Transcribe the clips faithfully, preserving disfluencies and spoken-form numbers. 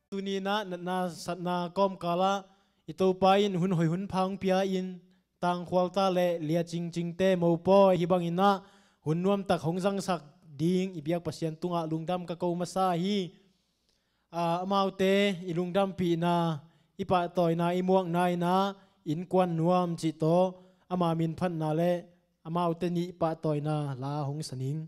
tu ni na na sat na kom kala ito pa in hun hoi hun phang pia in tang khwal ta le lia ching ching te mo po hi bang ina hun nuam tak hong jang sak ding ibiak pasian tunga lungdam ka ko masa hi a mau te ilungdam pi na ipa toy na imuang nai na in kwan nuam chi to ama min phan na le amau te ni pa toy na la hong saning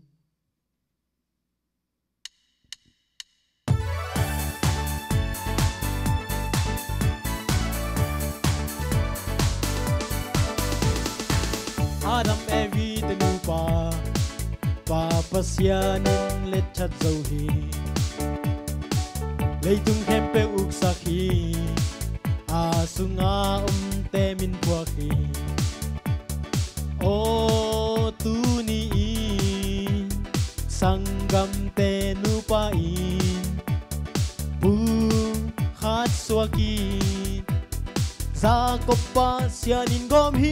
Adam evi te nu pa pa pasianin let chat zo hi leitung hempe uk sakhi a sunga um te min pua khi o tu ni sangam te nu pa in bu khat swaki za ko pasianin gom hi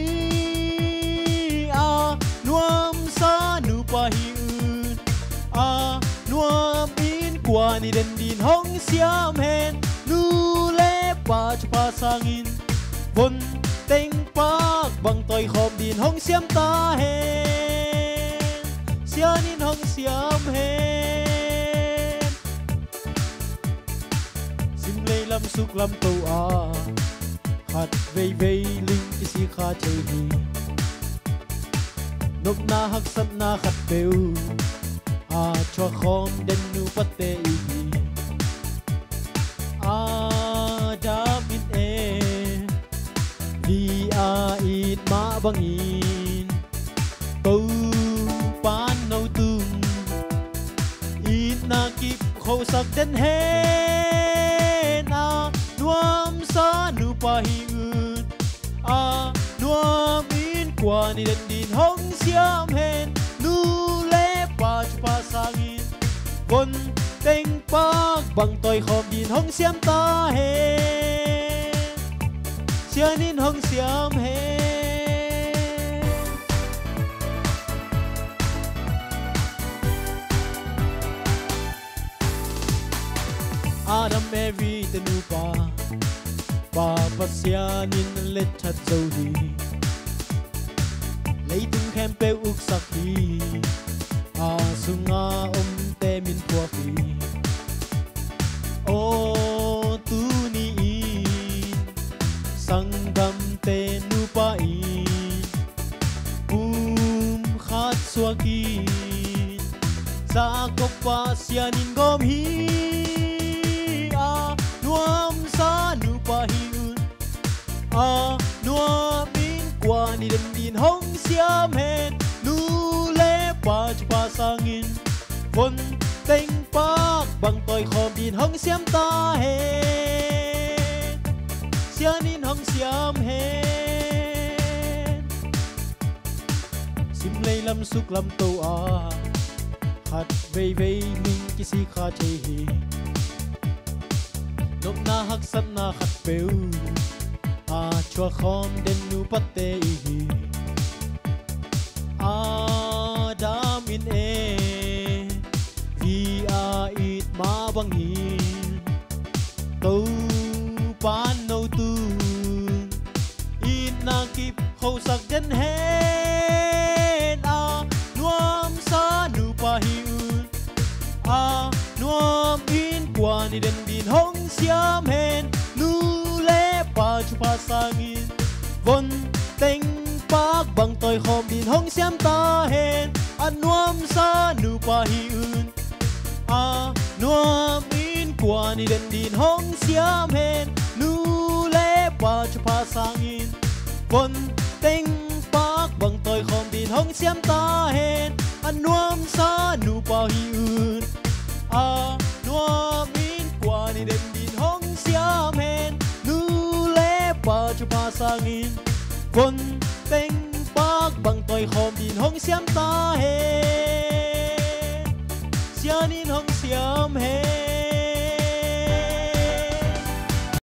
a nuam sa nu pa hi un a nuam in kwa ni den din hong siam hen nu le pa pa sangin von teng pak bang toy khom din hong siam ta hen sianin hong siam hen sim lei lam suk lam to a khat vei vei ling isi kha chei hi nop na hak sat na khat peu a chwa khom den nu pate i a dam in e vi a it ma bang in tu pan nâu tung in na kip khâu sak den hen a nuam sa nu pa hi un a nuam in kwa ni den din hong siam hen nu le pa pa sangin con teng pak bang toy khom din hong siam ta hen sianin hong siam hen Adam evi te nu pa pa pasianin let chat zo hi leitung hempe uk sakhi a sunga om te min pua khi o tu ni sangam te nu pa in bum khat swaki za ko pa sianin gom hi a nuam sa nu pa hi un a nuam in kwa ni den din hong siam hen nu le pa pa sangin von teng pak bang toy khom din hong siam ta hen sianin hong siam hen sim lei lam suk lam to a khat vei vei ning kisi kha chei hi nop na hak sat na khat peu a chwa khom den nu pate hi Adam in e vi a it ma bang in tu pan nâu tu in na kip khâu sak den hen a nuam sa nu pa hi un a nuam in kwa ni den din hong siam hen nu le pa chu pa sangin von teng pak bang toy khom din hong siam ta hen an nuam sa nu pa hi un a nuam in kwa ni den din hong siam hen nu le pa chu pa sangin von teng pak bang toy khom din hong siam ta hen an nuam sa nu pa hi un a nuam in kwa ni den din hong siam hen nu le pa chu pa sangin von teng pak bang toy khom din hong siam ta hen sianin hong siam hen